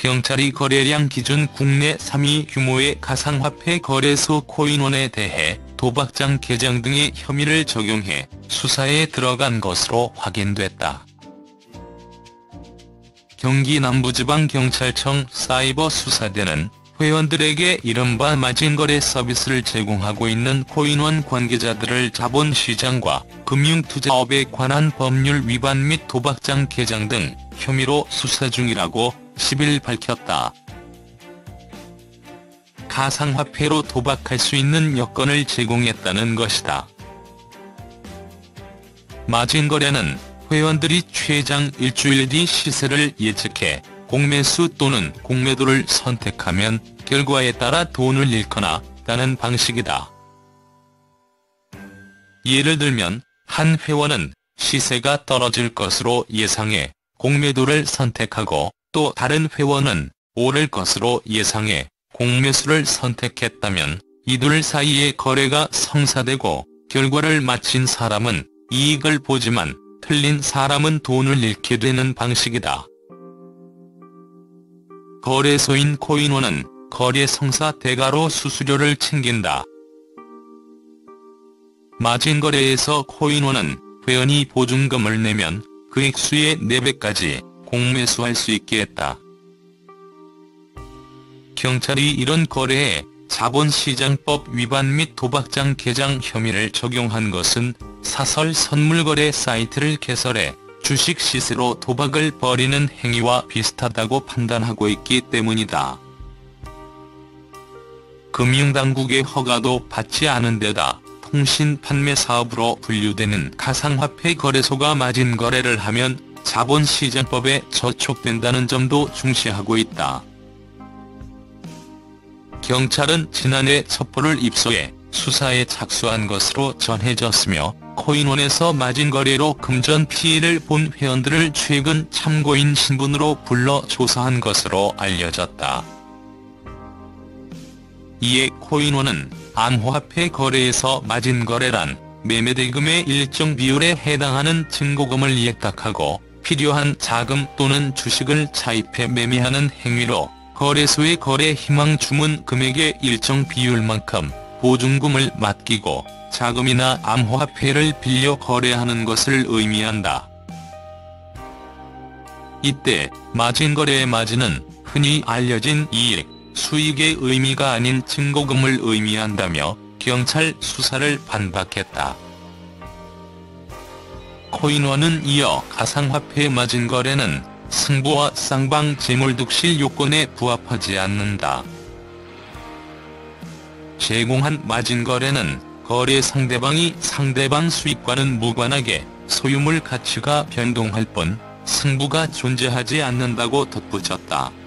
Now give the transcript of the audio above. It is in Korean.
경찰이 거래량 기준 국내 3위 규모의 가상화폐 거래소 코인원에 대해 도박장 개장 등의 혐의를 적용해 수사에 들어간 것으로 확인됐다. 경기 남부지방경찰청 사이버수사대는 회원들에게 이른바 마진거래 서비스를 제공하고 있는 코인원 관계자들을 자본시장과 금융투자업에 관한 법률 위반 및 도박장 개장 등 혐의로 수사 중이라고 10일 밝혔다. 가상화폐로 도박할 수 있는 여건을 제공했다는 것이다. 마진거래는 회원들이 최장 일주일 뒤 시세를 예측해 공매수 또는 공매도를 선택하면 결과에 따라 돈을 잃거나 따는 방식이다. 예를 들면 한 회원은 시세가 떨어질 것으로 예상해 공매도를 선택하고 또 다른 회원은 오를 것으로 예상해 공매수를 선택했다면 이들 사이의 거래가 성사되고 결과를 마친 사람은 이익을 보지만 틀린 사람은 돈을 잃게 되는 방식이다. 거래소인 코인원은 거래 성사 대가로 수수료를 챙긴다. 마진거래에서 코인원은 회원이 보증금을 내면 그 액수의 4배까지 공매수할 수 있게 했다. 경찰이 이런 거래에 자본시장법 위반 및 도박장 개장 혐의를 적용한 것은 사설 선물거래 사이트를 개설해 주식 시세로 도박을 벌이는 행위와 비슷하다고 판단하고 있기 때문이다. 금융당국의 허가도 받지 않은 데다 통신 판매 사업으로 분류되는 가상화폐 거래소가 마진거래를 하면 자본시장법에 저촉된다는 점도 중시하고 있다. 경찰은 지난해 첩보를 입수해 수사에 착수한 것으로 전해졌으며 코인원에서 마진거래로 금전 피해를 본 회원들을 최근 참고인 신분으로 불러 조사한 것으로 알려졌다. 이에 코인원은 암호화폐 거래에서 마진거래란 매매대금의 일정 비율에 해당하는 증거금을 예탁하고 필요한 자금 또는 주식을 차입해 매매하는 행위로 거래소의 거래 희망 주문 금액의 일정 비율만큼 보증금을 맡기고 자금이나 암호화폐를 빌려 거래하는 것을 의미한다. 이때 마진거래의 마진은 흔히 알려진 이익, 수익의 의미가 아닌 증거금을 의미한다며 경찰 수사를 반박했다. 코인원은 이어 가상화폐 마진거래는 승부와 쌍방 재물득실 요건에 부합하지 않는다. 제공한 마진거래는 거래 상대방이 상대방 수익과는 무관하게 소유물 가치가 변동할 뿐 승부가 존재하지 않는다고 덧붙였다.